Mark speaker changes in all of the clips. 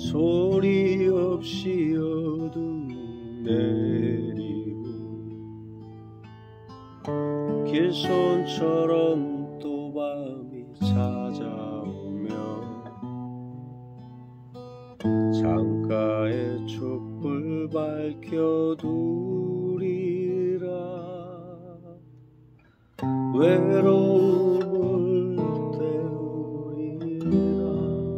Speaker 1: 소리 없이 어둠 내리고 길손처럼 또 밤이 찾아오며 창가에 촛불 밝혀두리라. 외로움을 때우리라.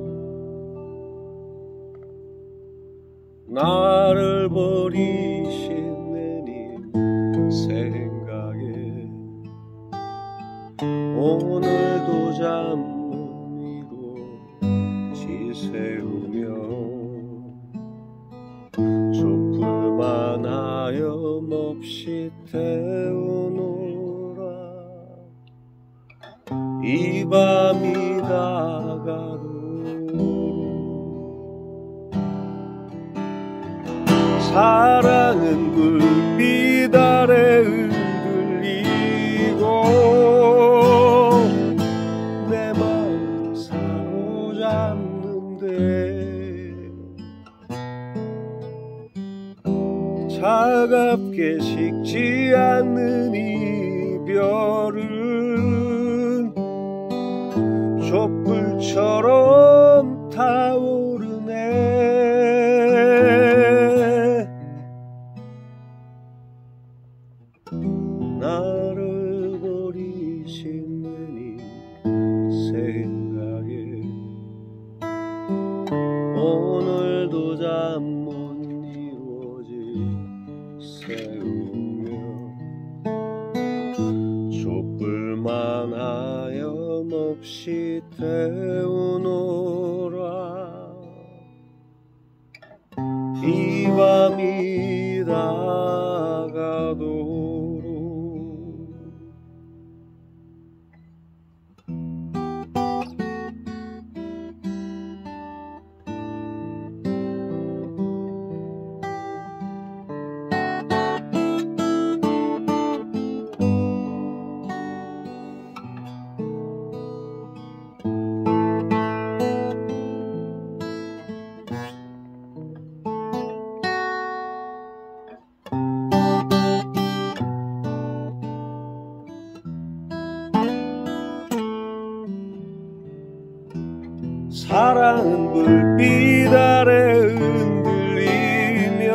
Speaker 1: 나를 버리신 내님 생각에 오늘도 잠 못 이루 지새우며 촛불만 하염없이 태우노라. 이 밤이 다가도 사랑은 불빛 아래 흔들리고 내 마음 사로잡는데 차갑게 식지 않는 이별은 촛불처럼 타오르네. 나를 버리신 내님 생각에 오늘도 잠 못 이루어지 새우며 촛불만 하염없이 태우노라. 이 밤이 다가도 사랑은 불빛 아래 흔들리며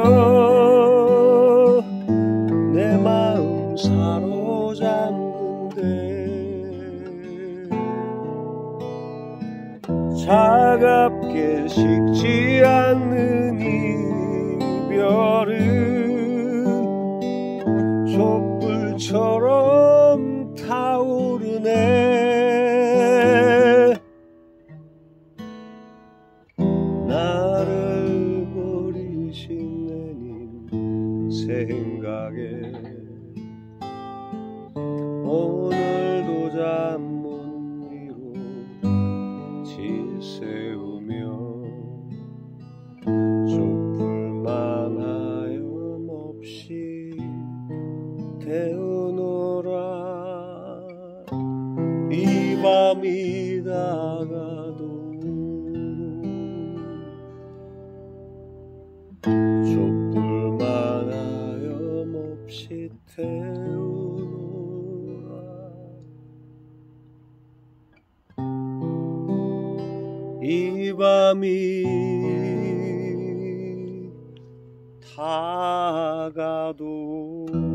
Speaker 1: 내 마음 사로잡는데 차갑게 식지 않는 이별은 촛불처럼 타오르네. 나를 버리신 내님 생각에 오늘도 잠 못 이루 지새우며 촛불만 하염없이 태우노라. 이 밤이 다가도 촛불만 하염없이 태우노라. 이 밤이 다가도